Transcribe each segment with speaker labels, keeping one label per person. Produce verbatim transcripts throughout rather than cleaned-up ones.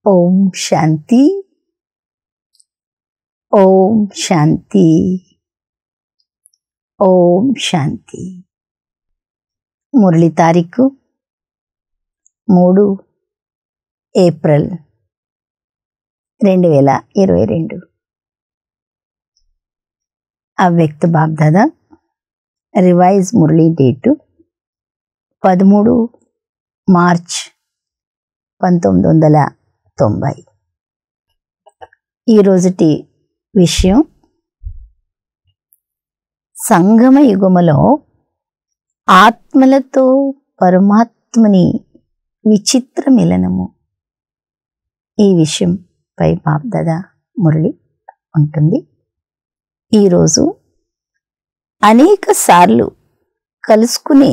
Speaker 1: ఓం శాంతి. ఓం శాంతి. ఓం శాంతి. మురళి తారీఖు మూడు ఏప్రిల్ రెండు వేల ఇరవై రెండు. అవ్యక్త బాబ్దాదా రివైజ్ మురళి డేటు పదమూడు మార్చ్ పంతొమ్మిది వందల తొంభై. ఈరోజుటి విషయం, సంగమ యుగములో ఆత్మలతో పరమాత్మని విచిత్ర మిలనము. ఈ విషయంపై బాబ్దాదా మురళి ఉంటుంది. ఈరోజు అనేక సార్లు కలుసుకునే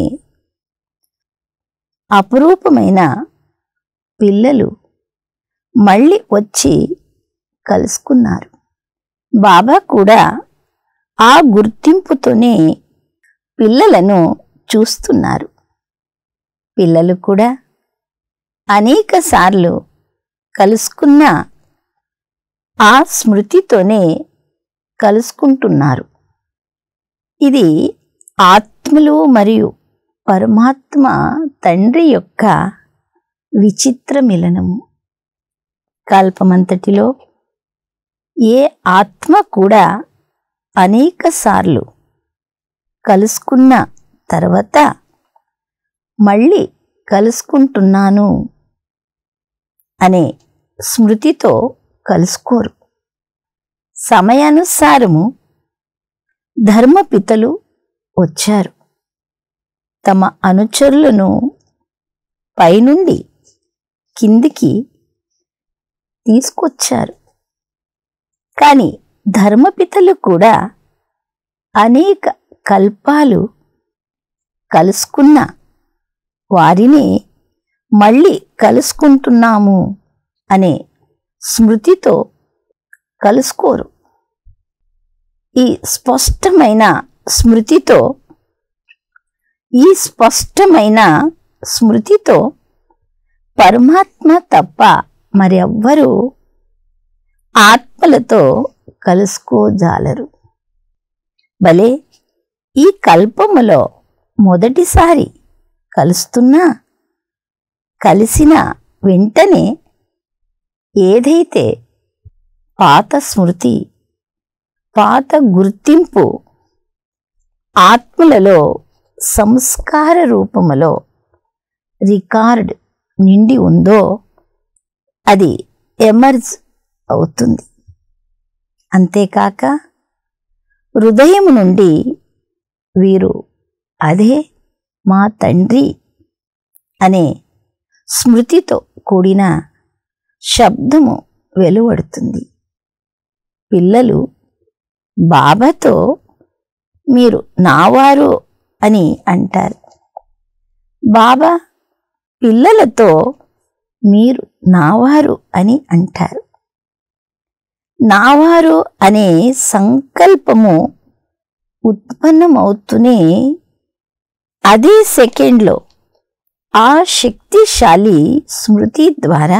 Speaker 1: అపురూపమైన పిల్లలు మళ్ళీ వచ్చి కలుసుకున్నారు. బాబా కూడా ఆ గుర్తింపుతోనే పిల్లలను చూస్తున్నారు. పిల్లలు కూడా అనేక సార్లు కలుసుకున్న ఆ స్మృతితోనే కలుసుకుంటున్నారు. ఇది ఆత్మలు మరియు పరమాత్మ తండ్రి యొక్క విచిత్ర మిలనము. కల్పమంతటిలో ఏ ఆత్మ కూడా అనేక సార్లు కలుసుకున్న తర్వాత మళ్ళీ కలుసుకుంటున్నాను అనే స్మృతితో కలుసుకోరు. సమయానుసారము ధర్మపితలు వచ్చారు. తమ అనుచరులను పైనుండి కిందికి తీసుకొచ్చారు. కానీ ధర్మపితలు కూడా అనేక కల్పాలు కలుసుకున్న వారిని మళ్ళీ కలుసుకుంటున్నాము అనే స్మృతితో కలుసుకోరు. ఈ స్పష్టమైన స్మృతితో ఈ స్పష్టమైన స్మృతితో పరమాత్మ తప్ప మరెవ్వరూ ఆత్మలతో కలుసుకోజాలరు. భలే ఈ కల్పములో మొదటిసారి కలుస్తున్నా కలిసిన వెంటనే ఏదైతే పాత స్మృతి, పాత గుర్తింపు ఆత్మలలో సంస్కార రూపములో రికార్డ్ నిండి ఉందో అది ఎమర్జ్ అవుతుంది. అంతేకాక హృదయం నుండి వీరు అదే మా తండ్రి అనే స్మృతితో కూడిన శబ్దము వెలువడుతుంది. పిల్లలు బాబాతో మీరు నావారు అని అంటారు. బాబా పిల్లలతో మీరు నావారు అని అంటారు. నావారు అనే సంకల్పము ఉత్పన్నమవుతూనే అదే సెకండ్లో ఆ శక్తిశాలి స్మృతి ద్వారా,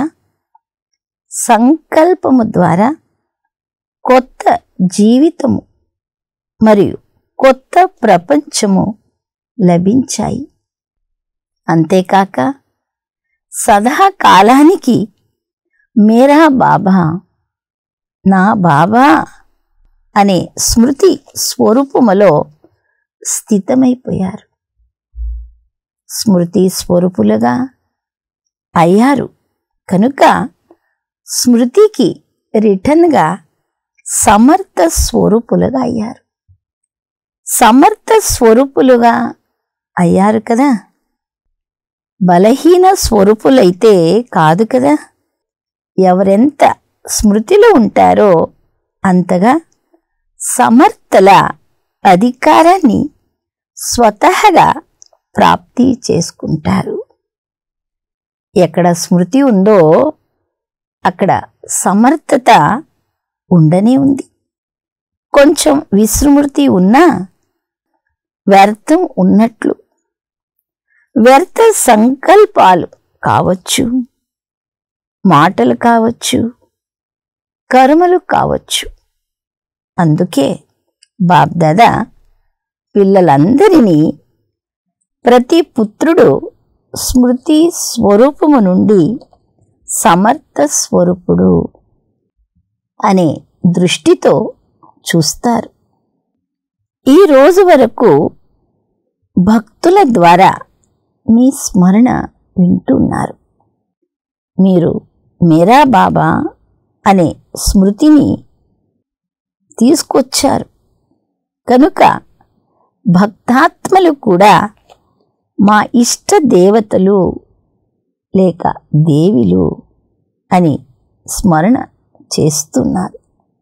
Speaker 1: సంకల్పము ద్వారా కొత్త జీవితము మరియు కొత్త ప్రపంచము లభించాయి. అంతేకాక సదాకాలానికి మేరా బాబా, నా బాబా అనే స్మృతి స్వరూపములో స్థితమైపోయారు. స్మృతి స్వరూపులుగా అయ్యారు కనుక స్మృతికి రిటర్న్గా సమర్థ స్వరూపులుగా అయ్యారు. సమర్థ స్వరూపులుగా అయ్యారు కదా, బలహీన స్వరూపులైతే కాదు కదా. ఎవరెంత స్మృతిలో ఉంటారో అంతగా సమర్థల అధికారాన్ని స్వతహగా ప్రాప్తి చేసుకుంటారు. ఎక్కడ స్మృతి ఉందో అక్కడ సమర్థత ఉండనే ఉంది. కొంచెం విస్మృతి ఉన్నా వ్యర్థం ఉన్నట్లు. వ్యర్థ సంకల్పాలు కావచ్చు, మాటలు కావచ్చు, కర్మలు కావచ్చు. అందుకే బాబ్దాదా పిల్లలందరినీ ప్రతి పుత్రుడు స్మృతి స్వరూపము నుండి సమర్థ స్వరూపుడు అనే దృష్టితో చూస్తారు. ఈ రోజు వరకు భక్తుల ద్వారా మీ స్మరణ వింటున్నారు. మీరు మేరా బాబా అనే స్మృతిని తీసుకొచ్చారు కనుక భక్తాత్మలు కూడా మా ఇష్ట దేవతలు లేక దేవిలు అని స్మరణ చేస్తున్నారు.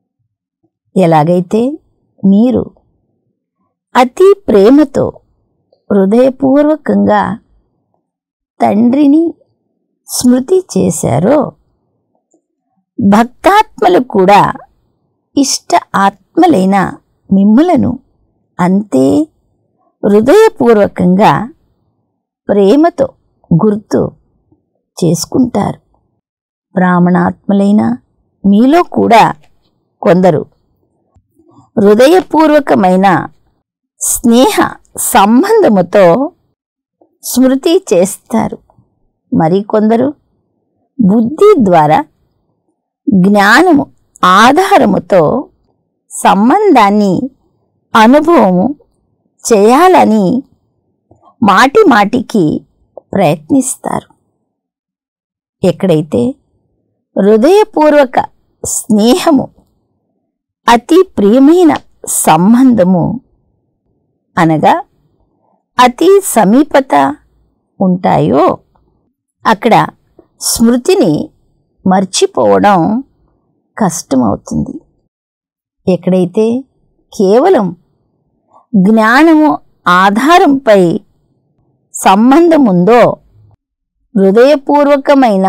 Speaker 1: ఎలాగైతే మీరు అతి ప్రేమతో హృదయపూర్వకంగా తండ్రిని స్మృతి చేశారో, భక్తాత్మలు కూడా ఇష్ట ఆత్మలైన మిమ్ములను అంతే హృదయపూర్వకంగా ప్రేమతో గుర్తు చేసుకుంటారు. బ్రాహ్మణాత్మలైన మీలో కూడా కొందరు హృదయపూర్వకమైన స్నేహ సంబంధముతో స్మృతి చేస్తారు. మరికొందరు బుద్ధి ద్వారా జ్ఞానము ఆధారముతో సంబంధాన్ని అనుభవము చేయాలని మాటి మాటికి ప్రయత్నిస్తారు. ఎక్కడైతే హృదయపూర్వక స్నేహము, అతి ప్రియమైన సంబంధము అనగా అతి సమీపత ఉంటాయో, అక్కడ స్మృతిని మర్చిపోవడం కష్టమవుతుంది. ఎక్కడైతే కేవలం జ్ఞానము ఆధారంపై సంబంధం ఉందో, హృదయపూర్వకమైన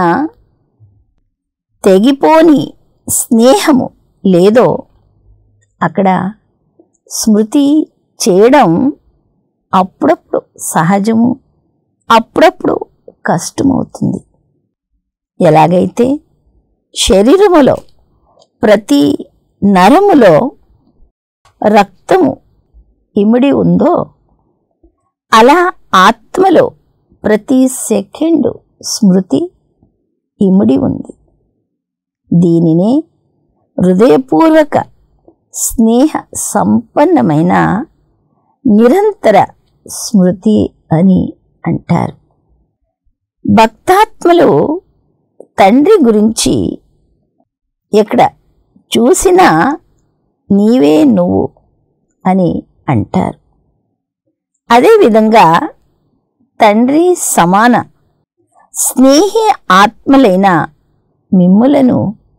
Speaker 1: తెగిపోని స్నేహము లేదో, అక్కడ స్మృతి చేయడం అప్పుడప్పుడు సహజము, అప్పుడప్పుడు కష్టమవుతుంది. ఎలాగైతే శరీరములో ప్రతి నరములో రక్తము ఇమిడి ఉందో, అలా ఆత్మలో ప్రతి సెకండు స్మృతి ఇమిడి ఉంది. దీనినే హృదయపూర్వక స్నేహ సంపన్నమైన నిరంతర స్మృతి అని అంటారు. భక్తాత్మలు తండ్రి గురించి ఎక్కడ చూసినా నీవే నువ్వు అని అంటారు. అదేవిధంగా తండ్రి సమాన స్నేహి ఆత్మలైన మిమ్ములను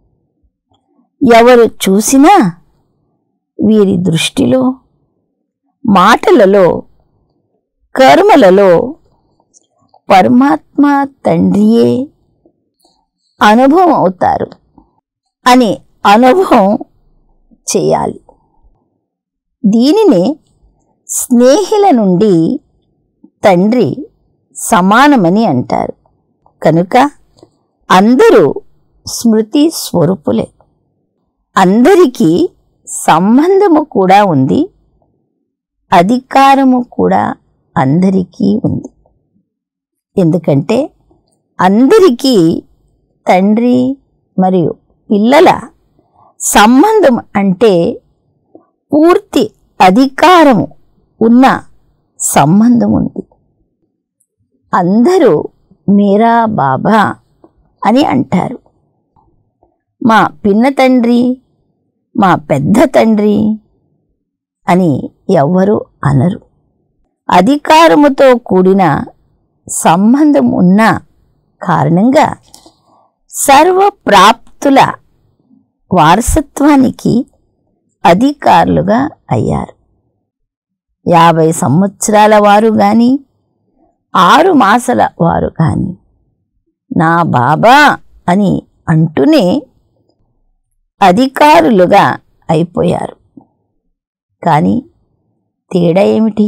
Speaker 1: ఎవరు చూసినా వీరి దృష్టిలో, మాటలలో, కర్మలలో పరమాత్మ తండ్రియే అనుభవం అవుతారు అని అనుభవం చేయాలి. దీనిని స్నేహిల నుండి తండ్రి సమానమని అంటారు. కనుక అందరూ స్మృతి స్వరూపులే. అందరికీ సంబంధము కూడా ఉంది, అధికారము కూడా అందరికీ ఉంది. ఎందుకంటే అందరికీ తండ్రి మరియు పిల్లల సంబంధం అంటే పూర్తి అధికారము ఉన్న సంబంధం ఉంది. అందరూ మేరా బాబా అని అంటారు. మా పిన్న తండ్రి, మా పెద్ద తండ్రి అని ఎవ్వరూ అనరు. అధికారముతో కూడిన సంబంధం ఉన్న కారణంగా సర్వప్రాప్తుల వారసత్వానికి అధికారులుగా అయ్యారు. యాభై సంవత్సరాల వారు గాని, ఆరు మాసాల వారు గాని నా బాబా అని అంటూనే అధికారులుగా అయిపోయారు. కానీ తేడా ఏమిటి?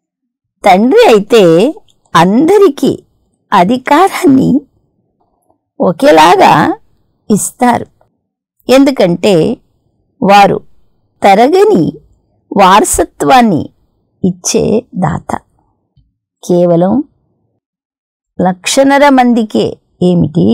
Speaker 1: తండ్రి అయితే అందరికీ అధికారాన్ని ఒకేలాగా ఇస్తారు. ఎందుకంటే వారు తరగని వారసత్వాన్ని ఇచ్చే దాత. కేవలం లక్షన్నర మందికే ఏమిటి,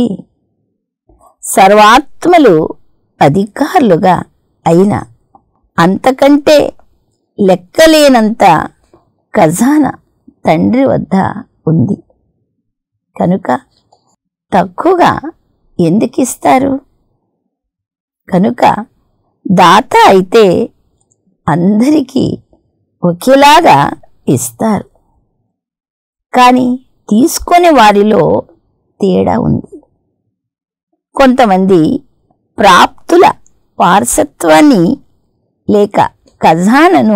Speaker 1: సర్వాత్మలు అధికారులుగా అయిన అంతకంటే లెక్కలేనంత ఖజానా తండ్రి వద్ద ఉంది. కనుక తక్కువగా ఎందుకు ఇస్తారు? కనుక దాత అయితే అందరికీ ఒకేలాగా ఇస్తారు. కానీ తీసుకునే వారిలో తేడా ఉంది. కొంతమంది ప్రాప్తుల వారసత్వాన్ని లేక ఖజానాను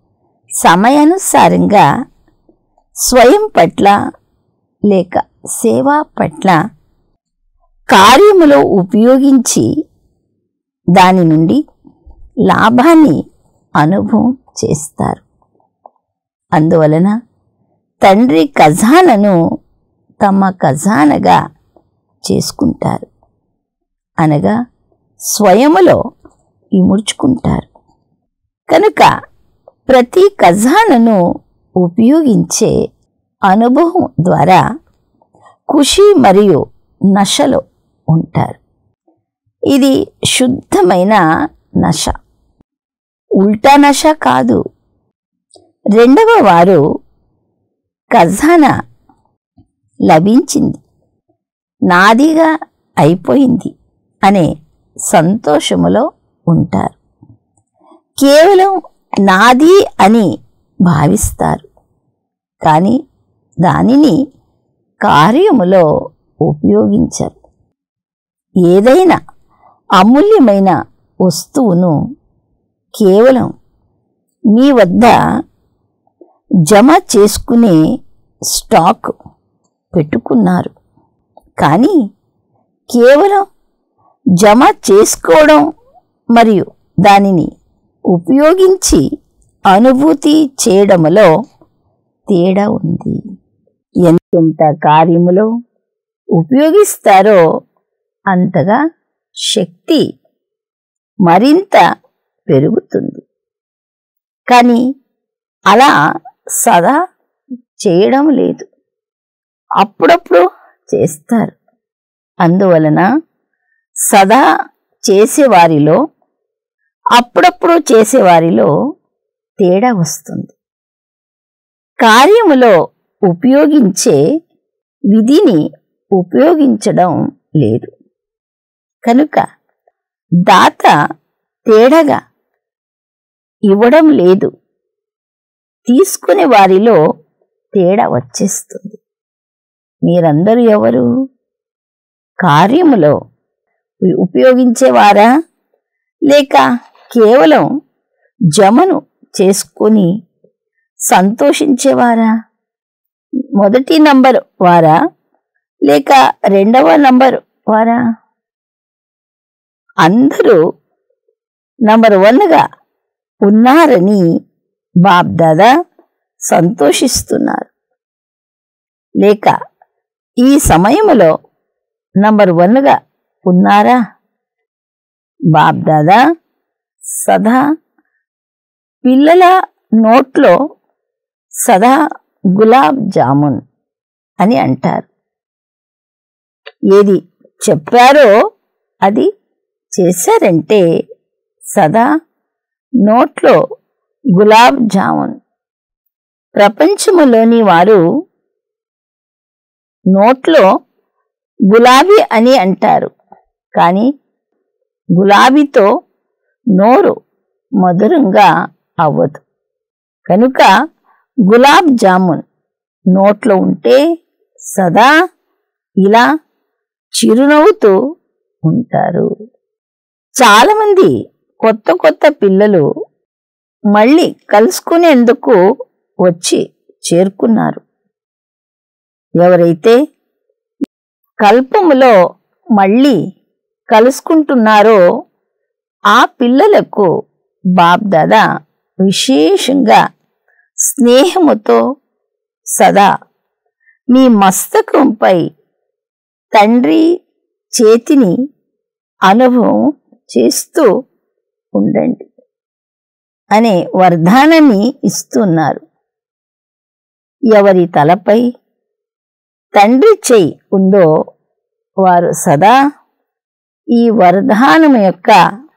Speaker 1: సమయానుసారంగా స్వయం పట్ల లేక సేవా పట్ల కార్యములో ఉపయోగించి దాని నుండి లాభాన్ని అనుభవం చేస్తారు. అందువలన తండ్రి ఖజానాను తమ ఖజానాగా చేసుకుంటారు, అనగా స్వయములో ఇముడ్చుకుంటారు. కనుక ప్రతి ఖజానాను ఉపయోగించే అనుభవం ద్వారా ఖుషి మరియు నశలో ఉంటారు. ఇది శుద్ధమైన నశ, ఉల్టా నశ కాదు. రెండవ వారు ఖజానా లభించింది, నాదిగా అయిపోయింది అనే సంతోషములో ఉంటారు. కేవలం నాది అని భావిస్తారు, కానీ దానిని కార్యములో ఉపయోగించరు. ఏదైనా అమూల్యమైన వస్తువును కేవలం మీ వద్ద జమ చేసుకునే స్టాక్ పెట్టుకున్నారు, కానీ కేవలం జమ చేసుకోవడం మరియు దానిని ఉపయోగించి అనుభూతి చేయడములో తేడా ఉంది. ఎంతెంత కార్యములో ఉపయోగిస్తారో అంతగా శక్తి మరింత పెరుగుతుంది. కానీ అలా సదా చేయడం లేదు, అప్పుడప్పుడు చేస్తారు. అందువలన సదా చేసేవారిలో అప్పుడప్పుడు చేసేవారిలో తేడా వస్తుంది. కార్యములో ఉపయోగించే విధిని ఉపయోగించడం లేదు. కనుక దాత తేడాగా ఇవ్వడం లేదు, తీసుకునే వారిలో తేడా వచ్చేస్తుంది. మీరందరూ ఎవరు? కార్యములో ఉపయోగించేవారా లేక కేవలం జమను చేసుకొని సంతోషించేవారా? మొదటి నంబర్ వారా లేక రెండవ నంబర్ వారా? అందరూ నంబర్ వన్గా ఉన్నారని బాప్దాదా సంతోషిస్తున్నారు. లేక ఈ సమయంలో నంబర్ వన్గా ఉన్నారా? బాప్దాదా సదా పిల్లల నోట్లో సదా గులాబ్ జామున్ అని అంటారు. ఏది చెప్పారో అది చేశారంటే సదా నోట్లో గులాబ్ జామున్. ప్రపంచములోని వారు నోట్లో గులాబీ అని అంటారు, కానీ గులాబీతో నోరు మధురంగా అవ్వదు. కనుక గులాబ్ జామున్ నోట్లో ఉంటే సదా ఇలా చిరునవ్వుతూ ఉంటారు. చాలామంది కొత్త కొత్త పిల్లలు మళ్ళీ కలుసుకునేందుకు వచ్చి చేరుకున్నారు. ఎవరైతే కల్పములో మళ్ళీ కలుసుకుంటున్నారో ఆ పిల్లలకు బాప్దాదా విశేషంగా స్నేహముతో సదా మీ మస్తకంపై తండ్రి చేతిని అనుభవం చేస్తూ ఉండండి అనే వరదానాన్ని ఇస్తున్నారు. ఎవరి తలపై తండ్రి చెయ్యి ఉందో వారు సదా ఈ వరదానం యొక్క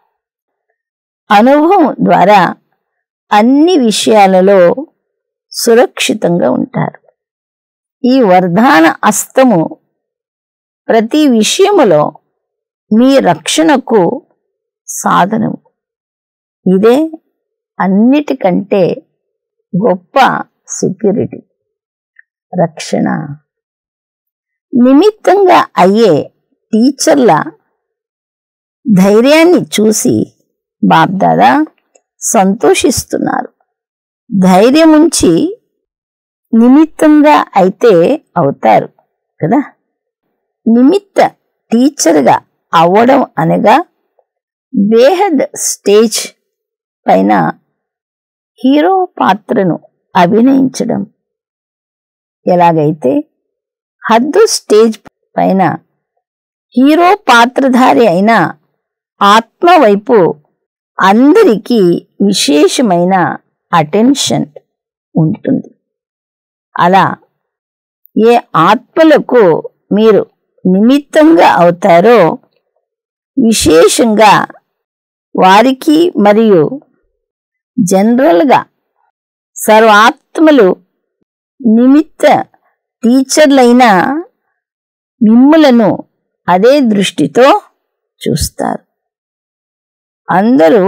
Speaker 1: అనుభవం ద్వారా అన్ని విషయాలలో సురక్షితంగా ఉంటారు. ఈ వరదాన అస్తము ప్రతి విషయములో మీ రక్షణకు సాధనము. ఇదే అన్నిటికంటే గొప్ప సెక్యూరిటీ, రక్షణ. నిమిత్తంగా అయ్యే టీచర్ల ధైర్యాన్ని చూసి బాప్దాదా సంతోషిస్తున్నారు. ధైర్యముంచి నిమిత్తంగా అయితే అవుతారు కదా. నిమిత్త టీచర్గా అవ్వడం అనగా బేహద్ స్టేజ్ పైన హీరో పాత్రను అభినయించడం. ఎలాగైతే హద్దు స్టేజ్ పైన హీరో పాత్రధారి అయిన ఆత్మ వైపు అందరికీ విశేషమైన అటెన్షన్ ఉంటుంది. అలా ఏ ఆత్మలకు మీరు నిమిత్తంగా అవుతారో విశేషంగా వారికి మరియు జనరల్గా సర్వాత్మలు నిమిత్త టీచర్లైన మిమ్ములను అదే దృష్టితో చూస్తారు. అందరూ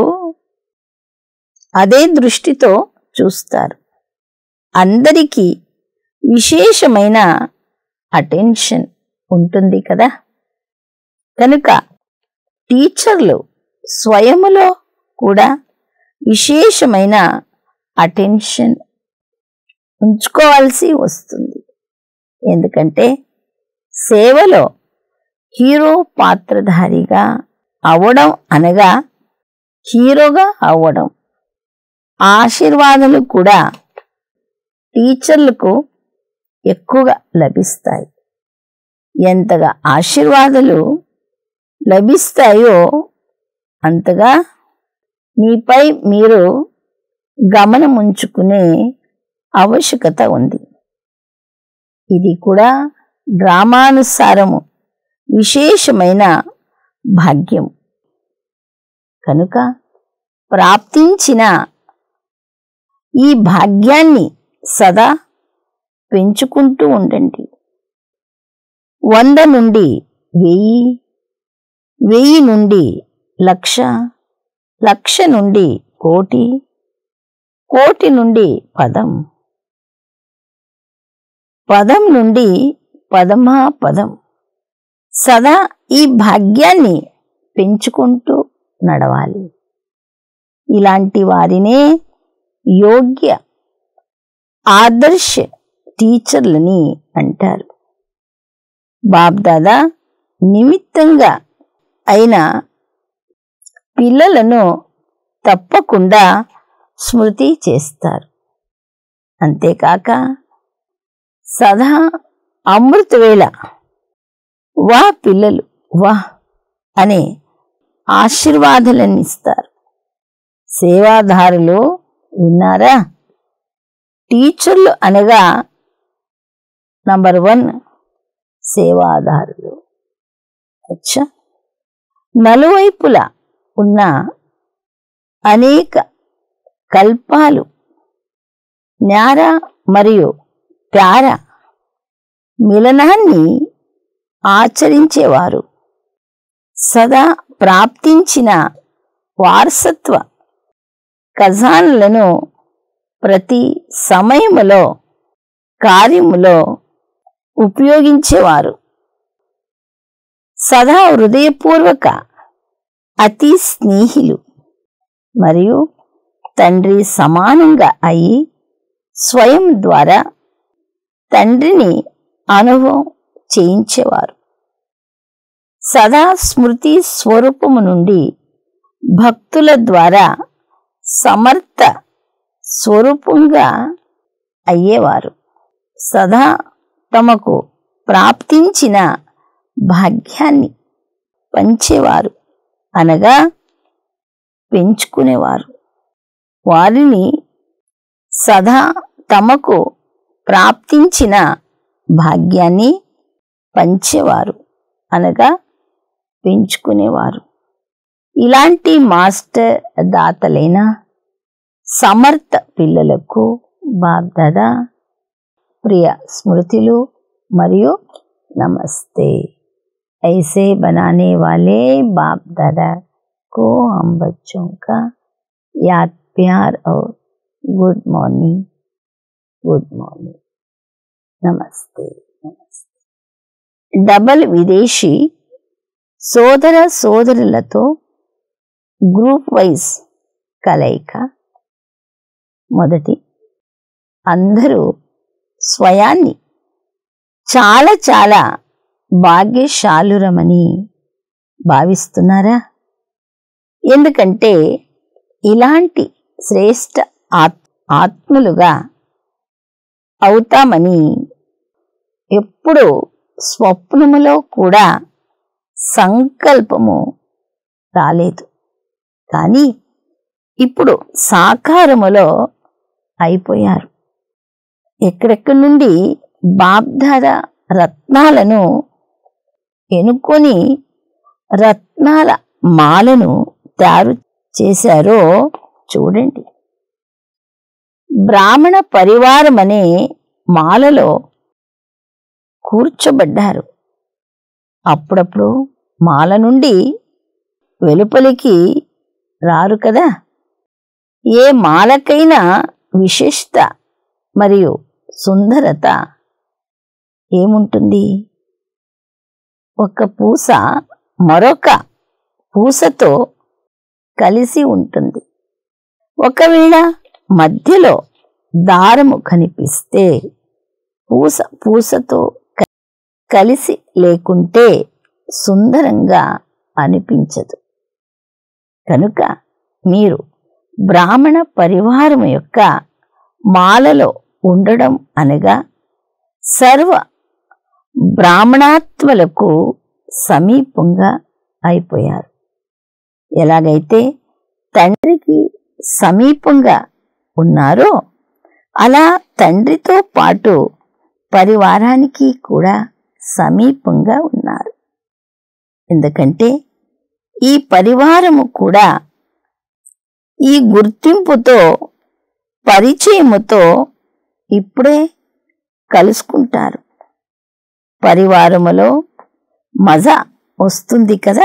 Speaker 1: అదే దృష్టితో చూస్తారు. అందరికీ విశేషమైన అటెన్షన్ ఉంటుంది కదా. కనుక టీచర్లు స్వయములో కూడా విశేషమైన అటెన్షన్ ఉంచుకోవాల్సి వస్తుంది. ఎందుకంటే సేవలో హీరో పాత్రధారిగా అవ్వడం అనగా హీరోగా అవ్వడం. ఆశీర్వాదాలు కూడా టీచర్లకు ఎక్కువగా లభిస్తాయి. ఎంతగా ఆశీర్వాదాలు లభిస్తాయో అంతగా మీపై మీరు గమనముంచుకునే ఆవశ్యకత ఉంది. ఇది కూడా డ్రామానుసారము విశేషమైన భాగ్యం. కనుక ప్రాప్తించిన ఈ భాగ్యాన్ని సదా పెంచుకుంటూ ఉండండి. వంద నుండి వెయ్యి, వెయ్యి నుండి లక్ష, లక్ష నుండి కోటి, కోటి నుండి పదం, పదం నుండి పదమా పదం. సదా ఈ భాగ్యాన్ని పెంచుకుంటూ నడవాలి. ఇలాంటి వారినే యోగ్య ఆదర్శ టీచర్లని అంటారు. బాప్దాదా నిమిత్తంగా అయిన పిల్లలను తప్పకుండా స్మృతి చేస్తారు. అంతేకాక సదా అమృతవేళ వా పిల్లలు వా అనే ఆశీర్వాదాలను ఇస్తారు. సేవాదారులు విన్నారా? టీచర్లు అనగా నంబర్ వన్ సేవాదారులు. అచ్చా, నలువైపులా ఉన్న అనేక కల్పాలు న్యార మరియు ప్యార మిలనాన్ని ఆచరించేవారు. సదా ప్రాప్తించిన వారసత్వ ఖజానాలను ప్రతి సమయములో కార్యములో ఉపయోగించేవారు. సదా హృదయపూర్వక అతి స్నేహిలు మరియు తండ్రి సమానంగా అయి స్వయం ద్వారా తండ్రిని అనుభవం చేయించేవారు. సదా స్మృతి స్వరూపము నుండి భక్తుల ద్వారా సమర్థ స్వరూపంగా అయ్యేవారు. సదా తమకు ప్రాప్తించిన భాగ్యాన్ని పంచేవారు అనగా పెంచుకునేవారు. వారిని సదా తమకు ప్రాప్తించిన భాగ్యాన్ని పంచేవారు అనగా పెంచుకునేవారు. ఇలాంటి మాస్టర్ దాతలైన సమర్థ పిల్లలకు బాప్దాదా ప్రియ స్మృతులు మరియు నమస్తే. ऐसे बनाने वाले बाप दादा को हम बच्चों का याद प्यार और गुड मॉर्निंग गुड मॉर्निंग नमस्ते नमस्ते. డబల్ విదేశీ సోదర సోదరులతో గ్రూప్ వైజ్ కలయిక. మొదటి, అందరూ స్వయాన్ని చాలా చాలా భాగ్యశాలురమని భావిస్తున్నారా? ఎందుకంటే ఇలాంటి శ్రేష్ఠ ఆత్మలుగా అవుతామని ఎప్పుడూ స్వప్నములో కూడా సంకల్పము రాలేదు. కానీ ఇప్పుడు సాకారములో అయిపోయారు. ఎక్కడెక్కడి నుండి బాప్దాదా రత్నాలను ఎన్నుకొని రత్నాల మాలను తయారు చేశారో చూడండి. బ్రాహ్మణ పరివారం అనే మాలలో కూర్చోబడ్డారు. అప్పుడప్పుడు మాల నుండి వెలుపలికి రారు కదా. ఏ మాలకైనా విశిష్ట మరియు సుందరత ఏముంటుంది? ఒక పూస మరొక పూసతో కలిసి ఉంటుంది. ఒకవేళ మధ్యలో దారము కనిపిస్తే పూస పూసతో కలిసి లేకుంటే సుందరంగా అనిపించదు. కనుక మీరు బ్రాహ్మణ పరివారం యొక్క మాలలో ఉండడం అనగా సర్వ బ్రాహ్మణాత్మలకు సమీపంగా అయిపోయారు. ఎలాగైతే తండ్రికి సమీపంగా ఉన్నారో అలా తండ్రితో పాటు పరివారానికి కూడా సమీపంగా ఉన్నారు. ఎందుకంటే ఈ పరివారము కూడా ఈ గుర్తింపుతో పరిచయముతో ఇప్పుడే కలుసుకుంటారు. పరివారములో మజా వస్తుంది కదా.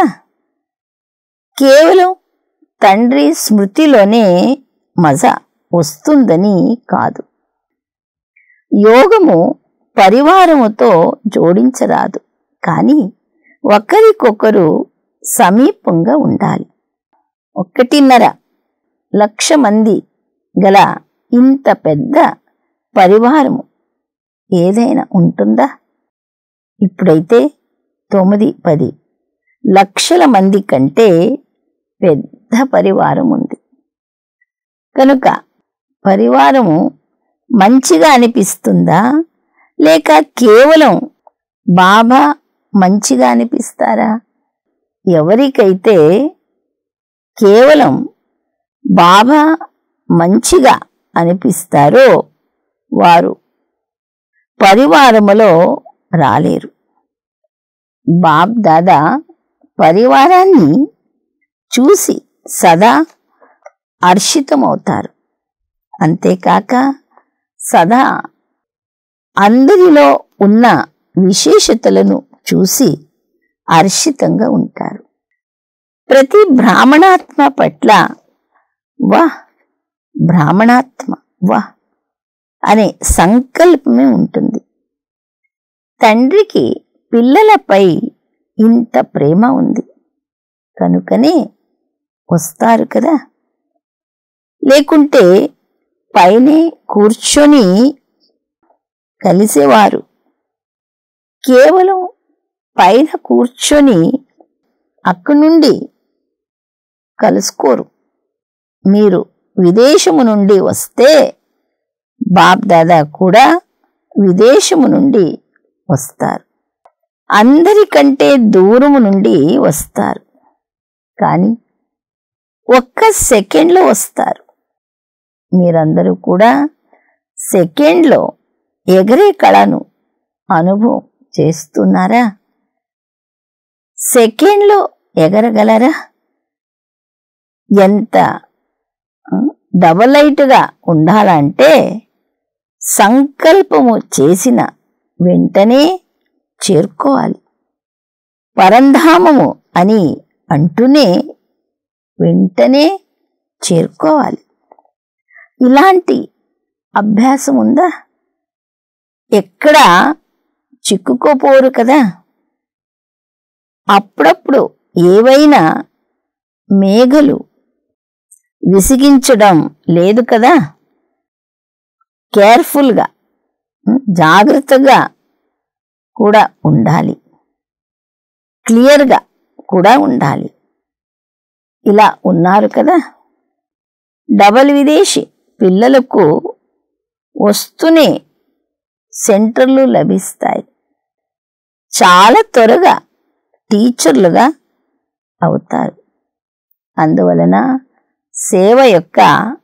Speaker 1: కేవలం తండ్రి స్మృతిలోనే మజా వస్తుందని కాదు. యోగము పరివారముతో జోడించరాదు, కానీ ఒకరికొకరు సమీపంగా ఉండాలి. ఒకటిన్నర లక్ష మంది గల ఇంత పెద్ద పరివారము ఏదైనా ఉంటుందా? ఇప్పుడైతే తొమ్మిది పది లక్షల మంది కంటే పెద్ద పరివారం ఉంది. కనుక పరివారము మంచిగా అనిపిస్తుందా, లేక కేవలం బాబా మంచిగా అనిపిస్తారా? ఎవరికైతే కేవలం బాబా మంచిగా అనిపిస్తారో వారు పరివారములో రాలేరు. బాప్ దాదా పరివారాన్ని చూసి సదా హర్షితమవుతారు. అంతేకాక సదా అందరిలో ఉన్న విశేషతలను చూసి హర్షితంగా ఉంటారు. ప్రతి బ్రాహ్మణాత్మ పట్ల వాహ్ బ్రాహ్మణాత్మ వాహ్ అనే సంకల్పమే ఉంటుంది. తండ్రికి పిల్లలపై ఇంత ప్రేమ ఉంది కనుకనే వస్తారు కదా. లేకుంటే పైనే కూర్చొని కలిసేవారు. కేవలం పైన కూర్చొని అక్కడి నుండి కలుసుకోరు. మీరు విదేశము నుండి వస్తే బాప్ దాదా కూడా విదేశము నుండి వస్తారు. అందరికంటే దూరము నుండి వస్తారు, కానీ ఒక్క సెకండ్లో వస్తారు. మీరందరూ కూడా సెకండ్లో ఎగరే కళను అనుభవం చేస్తున్నారా? సెకండ్లో ఎగరగలరా? ఎంత డబల్ లైట్గా ఉండాలంటే సంకల్పము చేసిన వెంటనే చేరుకోవాలి. పరంధామము అని అంటూనే వెంటనే చేరుకోవాలి. ఇలాంటి అభ్యాసం ఉందా? ఎక్కడా చిక్కుకోపోరు కదా. అప్పుడప్పుడు ఏవైనా మేఘలు విసిగించడం లేదు కదా. కేర్ఫుల్గా, జాగ్రత్తగా కూడా ఉండాలి, క్లియర్గా కూడా ఉండాలి. ఇలా ఉన్నారు కదా. డబల్ విదేశీ పిల్లలకు వస్తూనే సెంటర్లు లభిస్తాయి. చాలా త్వరగా టీచర్లుగా అవుతారు. అందువలన సేవ యొక్క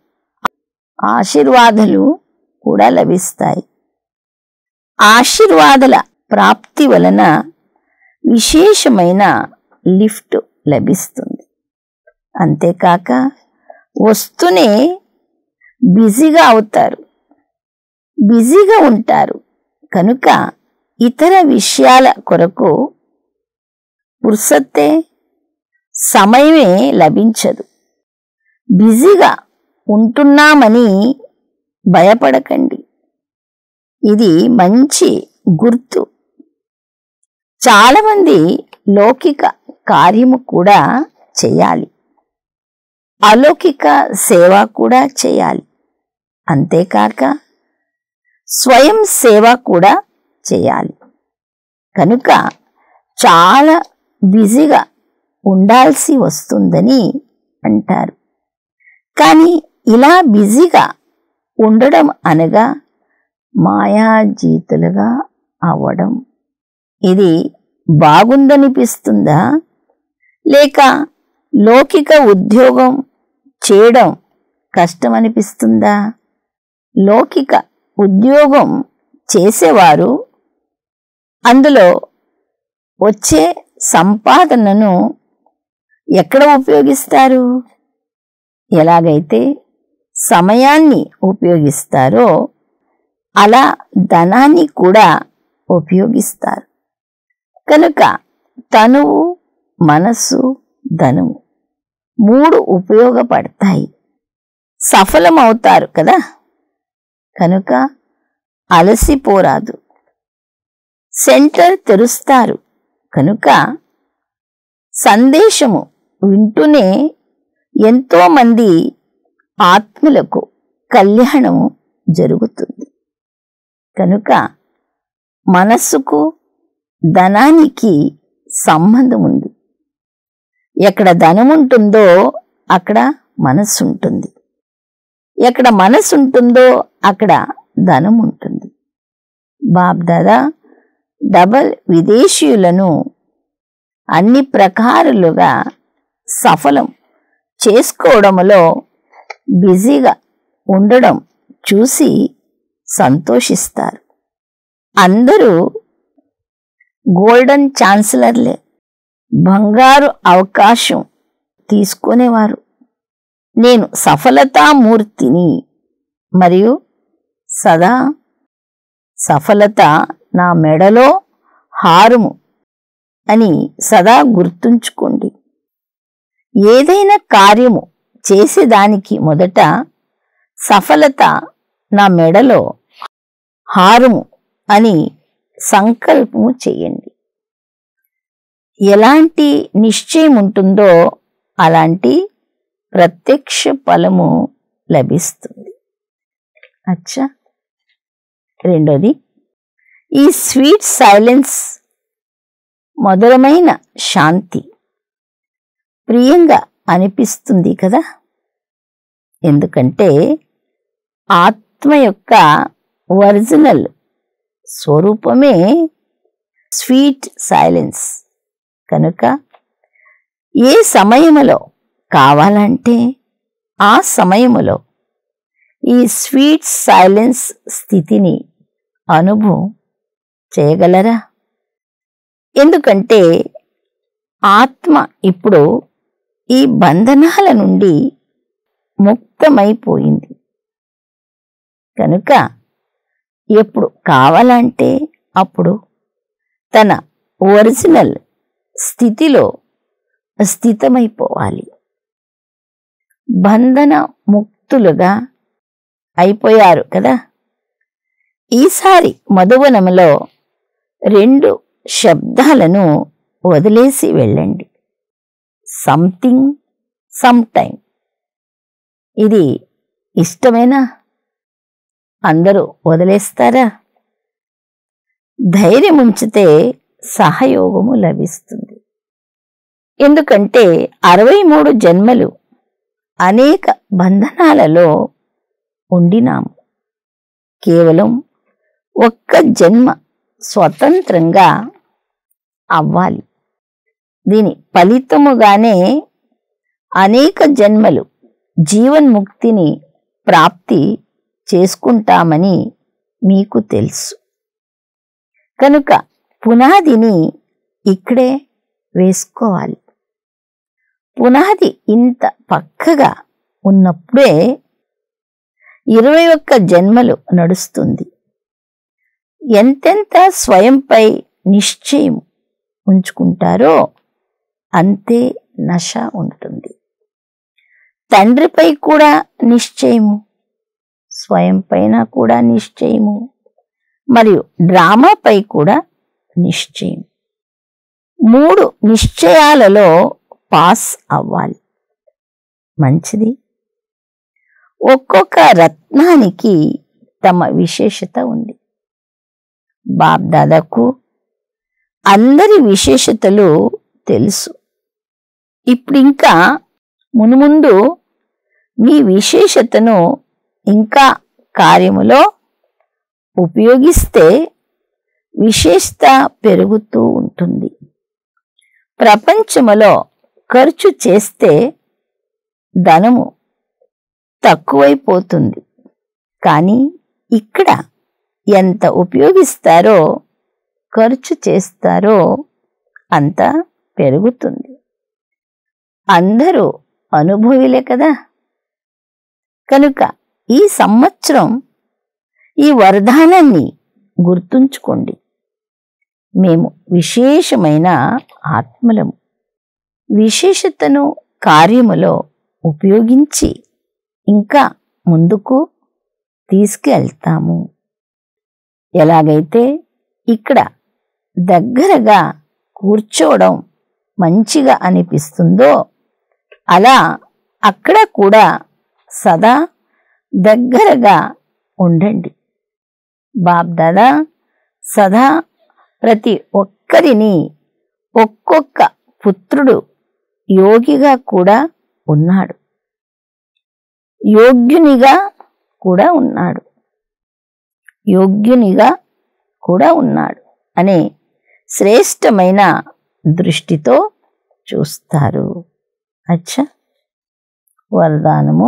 Speaker 1: ఆశీర్వాదాలు కూడా లభిస్తాయి. ఆశీర్వాదాల ప్రాప్తి వలన విశేషమైన లిఫ్ట్ లభిస్తుంది. అంతేకాక వస్తూనే బిజీగా అవుతారు, బిజీగా ఉంటారు కనుక ఇతర విషయాల కొరకు పుర్సత్తే సమయమే లభించదు. బిజీగా ఉంటున్నామని భయపడకండి, ఇది మంచి గుర్తు. చాలామంది లౌకిక కార్యము కూడా చేయాలి, అలౌకిక సేవ కూడా చేయాలి. అంతేకాక స్వయం సేవ కూడా చేయాలి. కనుక చాలా బిజీగా ఉండాల్సి వస్తుందని అంటారు. కానీ ఇలా బిజీగా ఉండడం అనగా మాయాజీతులుగా అవ్వడం. ఇది బాగుందనిపిస్తుందా? లేక లౌకిక ఉద్యోగం చేయడం కష్టమనిపిస్తుందా? లౌకిక ఉద్యోగం చేసేవారు అందులో వచ్చే సంపాదనను ఎక్కడ ఉపయోగిస్తారు? ఎలాగైతే సమయాన్ని ఉపయోగిస్తారో అలా ధనాన్ని కూడా ఉపయోగిస్తారు. కనుక తనువు, మనస్సు, ధనము మూడు ఉపయోగపడతాయి, సఫలమవుతారు కదా. కనుక అలసిపోరాదు. సెంటర్ తెరుస్తారు కనుక సందేశము వింటూనే ఎంతో మంది ఆత్మలకు కళ్యాణము జరుగుతుంది. కనుక మనస్సుకు ధనానికి సంబంధం ఉంది. ఎక్కడ ధనం ఉంటుందో అక్కడ మనస్సు ఉంటుంది, ఎక్కడ మనస్సు ఉంటుందో అక్కడ ధనం ఉంటుంది. బాబ్దాదా డబల్ విదేశీయులను అన్ని ప్రకారాలుగా సఫలం చేసుకోవడంలో బిజీగా ఉండడం చూసి సంతోషిస్తారు. అందరూ గోల్డెన్ ఛాన్సలర్లే, బంగారు అవకాశం తీసుకునేవారు. నేను సఫలతామూర్తిని మరియు సదా సఫలత నా మెడలో హారము అని సదా గుర్తుంచుకోండి. ఏదైనా కార్యము చేసేదానికి మొదట సఫలత నా మెడలో హారము అని సంకల్పము చేయండి. ఎలాంటి నిశ్చయం ఉంటుందో అలాంటి ప్రత్యక్ష ఫలము లభిస్తుంది. అచ్చా, రెండోది, ఈ స్వీట్ సైలెన్స్, మధురమైన శాంతి ప్రియంగా అనిపిస్తుంది కదా. ఎందుకంటే ఆత్మ యొక్క ఒరిజినల్ స్వరూపమే స్వీట్ సైలెన్స్. కనుక ఏ సమయములో కావాలంటే ఆ సమయములో ఈ స్వీట్ సైలెన్స్ స్థితిని అనుభవం చేయగలరా? ఎందుకంటే ఆత్మ ఇప్పుడు ఈ బంధనాల నుండి ముక్తమైపోయింది. కనుక ఎప్పుడు కావాలంటే అప్పుడు తన ఒరిజినల్ స్థితిలో స్థితమైపోవాలి. బంధన ముక్తులుగా అయిపోయారు కదా. ఈసారి మధువనములో రెండు శబ్దాలను వదిలేసి వెళ్ళండి. Something, some time. ఇది ఇష్టమేనా? అందరూ వదిలేస్తారా? ధైర్యం ఉంచితే సహయోగము లభిస్తుంది. ఎందుకంటే అరవై మూడు జన్మలు అనేక బంధనాలలో ఉండినాము. కేవలం ఒక్క జన్మ స్వతంత్రంగా అవ్వాలి. దీని ఫలితముగానే అనేక జన్మలు జీవన్ముక్తిని ప్రాప్తి చేసుకుంటామని మీకు తెలుసు. కనుక పునాదిని ఇక్కడే వేసుకోవాలి. పునాది ఇంత పక్కగా ఉన్నప్పుడే ఇరవై ఒక్క జన్మలు నడుస్తుంది. ఎంతెంత స్వయంపై నిశ్చయం ఉంచుకుంటారో అంతే నశ ఉంటుంది. తండ్రిపై కూడా నిశ్చయము, స్వయం పైన కూడా నిశ్చయము, మరియు డ్రామాపై కూడా నిశ్చయం. మూడు నిశ్చయాలలో పాస్ అవ్వాలి. మంచిది. ఒక్కొక్క రత్నానికి తమ విశేషత ఉంది. బాబ్దాదాకు అందరి విశేషతలు తెలుసు. ఇప్పుడింకా మునుముందు మీ విశేషతను ఇంకా కార్యములో ఉపయోగిస్తే విశేషత పెరుగుతూ ఉంటుంది. ప్రపంచములో ఖర్చు చేస్తే ధనము తక్కువైపోతుంది. కానీ ఇక్కడ ఎంత ఉపయోగిస్తారో, ఖర్చు చేస్తారో అంత పెరుగుతుంది. అందరూ అనుభవిలే కదా. కనుక ఈ సంవత్సరం ఈ వరదానాన్ని గుర్తుంచుకోండి. మేము విశేషమైన ఆత్మలము. విశేషతను కార్యములో ఉపయోగించి ఇంకా ముందుకు తీసుకెళ్తాము. ఎలాగైతే ఇక్కడ దగ్గరగా కూర్చోవడం మంచిగా అనిపిస్తుందో అలా అక్కడ కూడా సదా దగ్గరగా ఉండండి. బాబ్దాదా సదా ప్రతి ఒక్కరిని ఒక్కొక్క పుత్రుడు యోగిగా కూడా ఉన్నాడు, యోగ్యునిగా కూడా ఉన్నాడు, యోగ్యునిగా కూడా ఉన్నాడు అనే శ్రేష్టమైన దృష్టితో చూస్తారు. అచ్చా, వరదానము.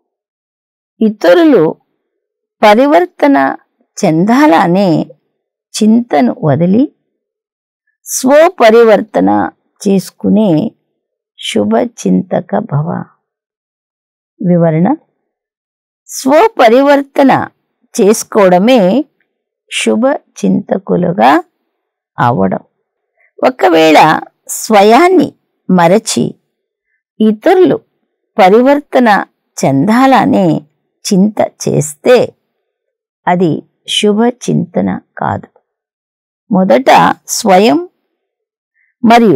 Speaker 1: ఇతరులు పరివర్తన చెందాలనే చింతను వదిలి స్వపరివర్తన చేసుకునే శుభ చింతక భవ. వివరణ: స్వపరివర్తన చేసుకోవడమే శుభ చింతకులుగా అవడం. ఒకవేళ స్వయాన్ని మరచి ఇతరులు పరివర్తన చెందాలనే చింత చేస్తే అది శుభ చింతన కాదు. మొదట స్వయం మరియు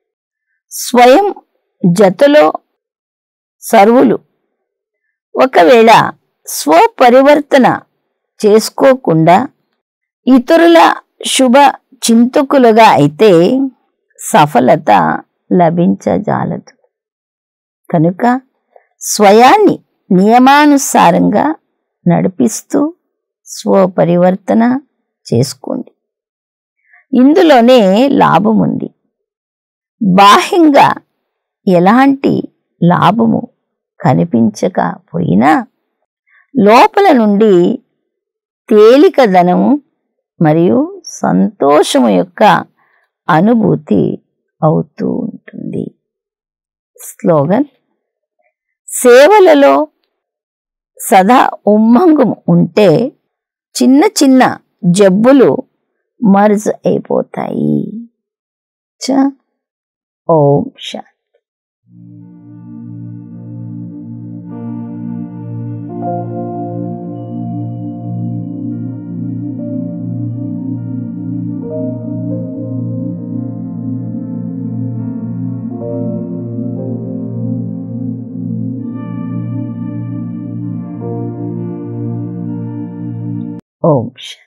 Speaker 1: స్వయం జతలో సర్వులు ఒకవేళ స్వపరివర్తన చేసుకోకుండా ఇతరుల శుభ చింతకులుగా అయితే సఫలత లభించజాలదు. కనుక స్వయాన్ని నియమానుసారంగా నడిపిస్తూ స్వపరివర్తన చేసుకోండి. ఇందులోనే లాభం ఉంది. బాహ్యంగా ఎలాంటి లాభము కనిపించకపోయినా లోపల నుండి తేలికదనము మరియు సంతోషము యొక్క అనుభూతి అవుతూ ఉంటుంది. స్లోగన్: సేవలలో సదా ఉమ్మంగం ఉంటే చిన్న చిన్న జబ్బులు మర్జ్ అయిపోతాయి. చ ఓం శాంతి. ఓం శాంతి.